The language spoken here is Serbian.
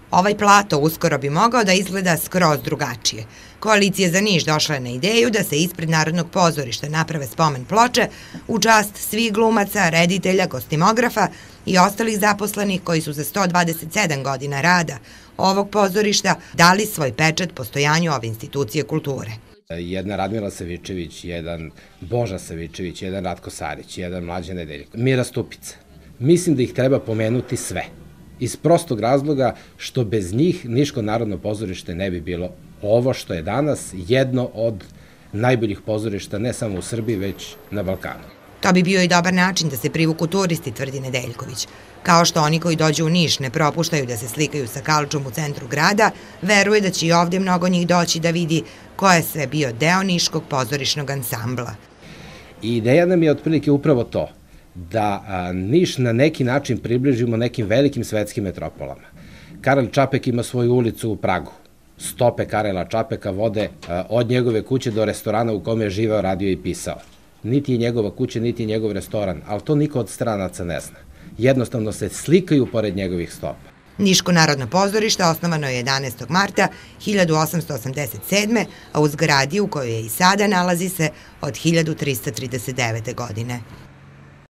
Ovaj plato uskoro bi mogao da izgleda skroz drugačije. Koalicija za Niš došla je na ideju da se ispred Narodnog pozorišta naprave spomen ploče u čast svih glumaca, reditelja, kostimografa i ostalih zaposlenih koji su za 127 godina rada ovog pozorišta dali svoj pečat postojanju ove institucije kulture. Jedna Radmila Savičević, jedan Boža Savičević, jedan Ratko Sarić, jedan Mlađan Nedeljko, Mira Stupica. Mislim da ih treba pomenuti sve. Iz prostog razloga što bez njih Niško narodno pozorište ne bi bilo ovo što je danas jedno od najboljih pozorišta ne samo u Srbiji, već na Balkanu. To bi bio i dobar način da se privuku turisti, tvrdi Nedeljković. Kao što oni koji dođu u Niš ne propuštaju da se slikaju sa Kalčom u centru grada, veruje da će i ovdje mnogo njih doći da vidi ko je sve bio deo Niškog pozorišnog ansambla. I ideja nam je otprilike upravo to, da Niš na neki način približimo nekim velikim svetskim metropolama. Karel Čapek ima svoju ulicu u Pragu. Stope Karela Čapeka vode od njegove kuće do restorana u kome je živeo, radio i pisao. Niti je njegova kuća, niti je njegov restoran, ali to niko od stranaca ne zna. Jednostavno se slikaju pored njegovih stopa. Niško narodno pozorište osnovano je 11. marta 1887. a u zgradi u kojoj je i sada nalazi se od 1339. godine.